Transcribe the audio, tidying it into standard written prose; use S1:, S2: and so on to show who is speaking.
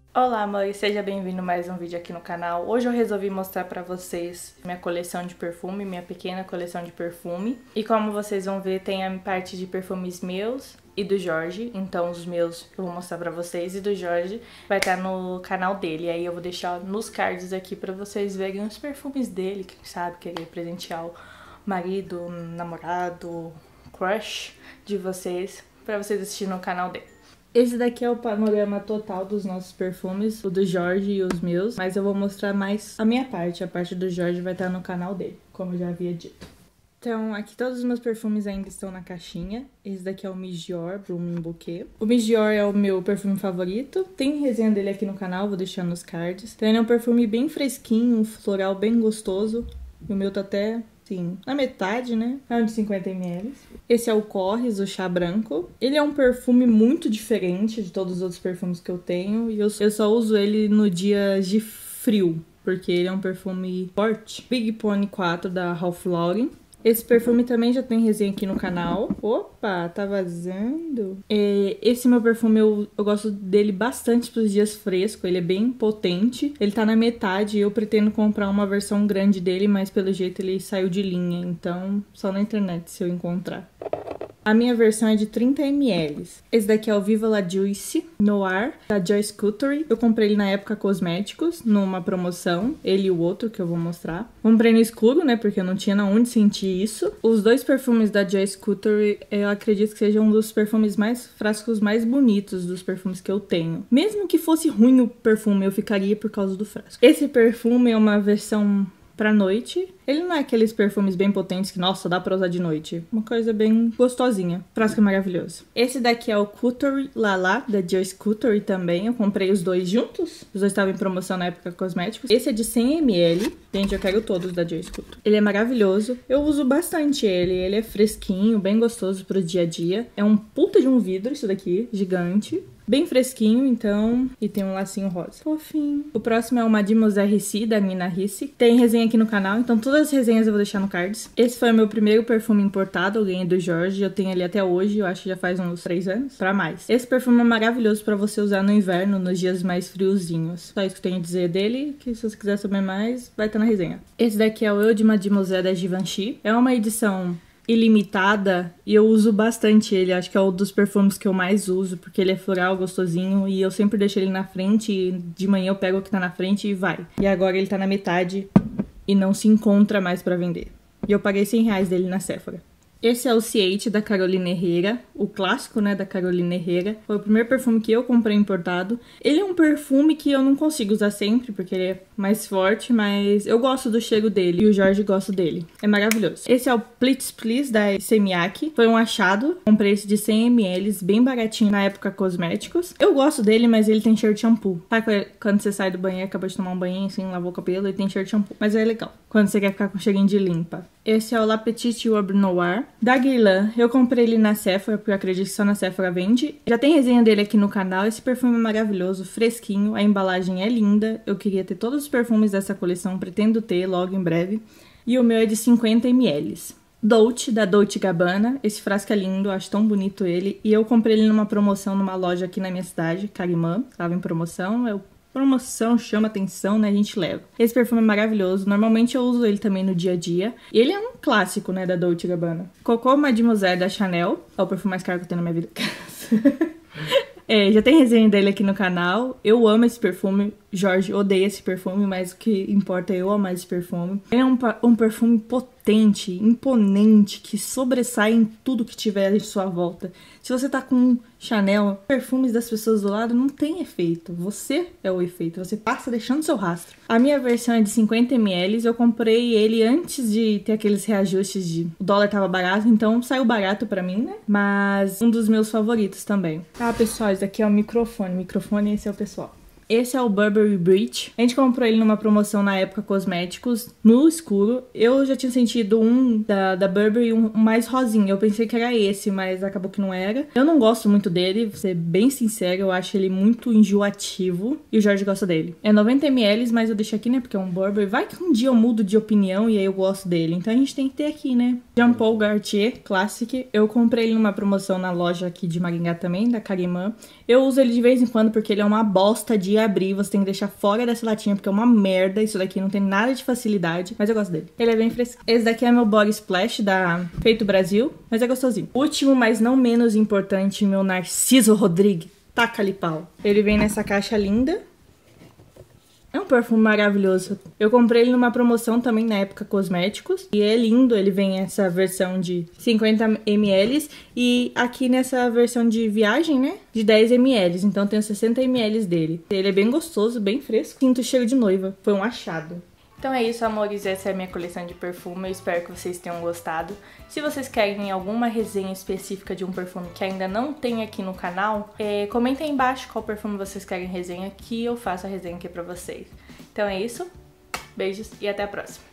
S1: Olá, amor, seja bem-vindo a mais um vídeo aqui no canal. Hoje eu resolvi mostrar pra vocês minha coleção de perfume, minha pequena coleção de perfume. E como vocês vão ver, tem a parte de perfumes meus e do Jorge. Então os meus eu vou mostrar pra vocês e do Jorge vai estar no canal dele. E aí eu vou deixar nos cards aqui pra vocês verem os perfumes dele, quem sabe querer presentear o marido, namorado, crush de vocês, pra vocês assistirem no canal dele. Esse daqui é o panorama total dos nossos perfumes, o do Jorge e os meus, mas eu vou mostrar mais a minha parte. A parte do Jorge vai estar no canal dele, como eu já havia dito. Então, aqui todos os meus perfumes ainda estão na caixinha. Esse daqui é o Miss Dior Blooming Bouquet. O Miss Dior é o meu perfume favorito. Tem resenha dele aqui no canal, vou deixar nos cards. Então, ele é um perfume bem fresquinho, um floral bem gostoso. O meu tá até... sim, na metade, né? É um de 50 ml. Esse é o Corres, o chá branco. Ele é um perfume muito diferente de todos os outros perfumes que eu tenho. E eu só uso ele no dia de frio, porque ele é um perfume forte. Big Pony 4 da Ralph Lauren. Esse perfume também já tem resenha aqui no canal. Opa, tá vazando. Esse meu perfume, eu gosto dele bastante pros dias frescos. Ele é bem potente. Ele tá na metade e eu pretendo comprar uma versão grande dele, mas pelo jeito ele saiu de linha. Então, só na internet se eu encontrar. A minha versão é de 30 ml. Esse daqui é o Viva La Juicy Noir, da Joyce Cuttery. Eu comprei ele na época cosméticos, numa promoção. Ele e o outro, que eu vou mostrar. Comprei no escuro, né, porque eu não tinha onde sentir isso. Os dois perfumes da Joyce Cuttery, eu acredito que sejam um dos perfumes frascos mais bonitos dos perfumes que eu tenho. Mesmo que fosse ruim o perfume, eu ficaria por causa do frasco. Esse perfume é uma versão... pra noite. Ele não é aqueles perfumes bem potentes que, nossa, dá pra usar de noite. Uma coisa bem gostosinha. Frasco é maravilhoso. Esse daqui é o Cuttery Lala, da Joyce Cuttery também. Eu comprei os dois juntos. Os dois estavam em promoção na época cosméticos. Esse é de 100 ml. Gente, eu quero todos da Joyce Cuttery. Ele é maravilhoso. Eu uso bastante ele. Ele é fresquinho, bem gostoso pro dia a dia. É um puta de um vidro isso daqui, gigante. Bem fresquinho, então, e tem um lacinho rosa. Fofinho. O próximo é o Mademoiselle Rissi, da Nina Ricci. Tem resenha aqui no canal, então todas as resenhas eu vou deixar no cards. Esse foi o meu primeiro perfume importado, eu ganhei do Jorge. Eu tenho ele até hoje, eu acho que já faz uns 3 anos, pra mais. Esse perfume é maravilhoso pra você usar no inverno, nos dias mais friozinhos. Só isso que eu tenho a dizer dele, que se você quiser saber mais, vai estar na resenha. Esse daqui é o Eu de Mademoiselle da Givenchy. É uma edição... ilimitada, e eu uso bastante ele, acho que é um dos perfumes que eu mais uso, porque ele é floral, gostosinho, e eu sempre deixo ele na frente, e de manhã eu pego o que tá na frente e vai. E agora ele tá na metade e não se encontra mais pra vender. E eu paguei 100 reais dele na Sephora. Esse é o C8 da Carolina Herrera, o clássico, né, da Carolina Herrera. Foi o primeiro perfume que eu comprei importado. Ele é um perfume que eu não consigo usar sempre, porque ele é mais forte, mas eu gosto do cheiro dele e o Jorge gosta dele. É maravilhoso. Esse é o Plitz Please da Semiac. Foi um achado. Comprei esse de 100 ml, bem baratinho na época cosméticos. Eu gosto dele, mas ele tem cheiro de shampoo. Sabe quando você sai do banheiro, acabou de tomar um banho, assim, lavou o cabelo e tem cheiro de shampoo. Mas é legal, quando você quer ficar com cheirinho de limpa. Esse é o La Petite Aube Noir, da Guerlain. Eu comprei ele na Sephora, porque eu acredito que só na Sephora vende. Já tem resenha dele aqui no canal. Esse perfume é maravilhoso, fresquinho, a embalagem é linda. Eu queria ter todos os perfumes dessa coleção, pretendo ter logo em breve. E o meu é de 50 ml. Dolce, da Dolce Gabbana. Esse frasco é lindo, eu acho tão bonito ele. E eu comprei ele numa promoção numa loja aqui na minha cidade, Carimã. Estava em promoção, promoção, chama atenção, né? A gente leva. Esse perfume é maravilhoso. Normalmente eu uso ele também no dia a dia. E ele é um clássico, né? Da Dolce Gabbana. Coco Mademoiselle da Chanel. É o perfume mais caro que eu tenho na minha vida. Já tem resenha dele aqui no canal. Eu amo esse perfume. Jorge odeia esse perfume, mas o que importa é eu amar esse perfume. É um perfume potente, imponente, que sobressai em tudo que tiver em sua volta. Se você tá com Chanel, perfumes das pessoas do lado não tem efeito. Você é o efeito, você passa deixando seu rastro. A minha versão é de 50 ml, eu comprei ele antes de ter aqueles reajustes de... O dólar tava barato, então saiu barato pra mim, né? Mas um dos meus favoritos também. Ah, pessoal, esse daqui é o microfone. Microfone, esse é o pessoal. Esse é o Burberry Bridge. A gente comprou ele numa promoção na época cosméticos, no escuro. Eu já tinha sentido um da Burberry, um mais rosinha. Eu pensei que era esse, mas acabou que não era. Eu não gosto muito dele, vou ser bem sincero. Eu acho ele muito enjoativo. E o Jorge gosta dele. É 90 ml, mas eu deixo aqui, né? Porque é um Burberry. Vai que um dia eu mudo de opinião e aí eu gosto dele. Então a gente tem que ter aqui, né? Jean Paul Gaultier Classic. Eu comprei ele numa promoção na loja aqui de Maringá também, da Carimã. Eu uso ele de vez em quando porque ele é uma bosta de abrir, você tem que deixar fora dessa latinha, porque é uma merda. Isso daqui não tem nada de facilidade, mas eu gosto dele. Ele é bem fresquinho. Esse daqui é meu Body Splash da Feito Brasil, mas é gostosinho. Último, mas não menos importante, meu Narciso Rodrigues. Taca-lhe pau. Ele vem nessa caixa linda. É um perfume maravilhoso. Eu comprei ele numa promoção também na época cosméticos. E é lindo, ele vem essa versão de 50 ml. E aqui nessa versão de viagem, né? De 10 ml. Então tem 60 ml dele. Ele é bem gostoso, bem fresco. Sinto cheiro de noiva. Foi um achado. Então é isso, amores, essa é a minha coleção de perfume, eu espero que vocês tenham gostado. Se vocês querem alguma resenha específica de um perfume que ainda não tem aqui no canal, comentem aí embaixo qual perfume vocês querem resenha, que eu faço a resenha aqui pra vocês. Então é isso, beijos e até a próxima.